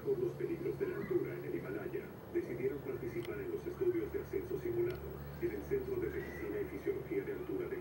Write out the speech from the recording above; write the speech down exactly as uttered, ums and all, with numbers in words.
por los peligros de la altura en el Himalaya, decidieron participar en los estudios de ascenso simulado en el Centro de Medicina y Fisiología de Altura de